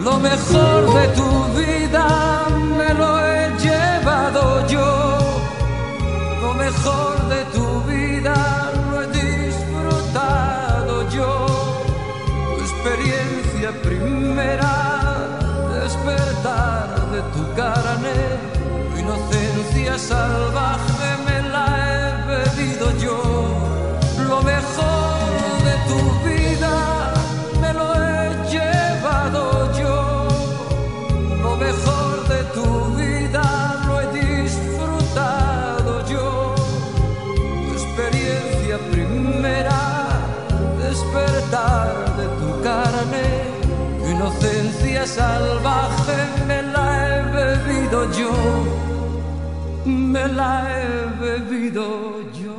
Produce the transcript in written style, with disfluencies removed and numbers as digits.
Lo mejor de tu vida me lo he llevado yo. Lo mejor de tu vida lo he disfrutado yo. Tu experiencia primera, despertar de tu carne, tu inocencia salvaje me la he bebido yo. Lo mejor de tu vida me lo he llevado yo. Lo mejor de tu vida lo he disfrutado yo. Tu experiencia primera, despertar de tu carne, tu inocencia salvaje me la he bebido yo. Me la he bebido yo.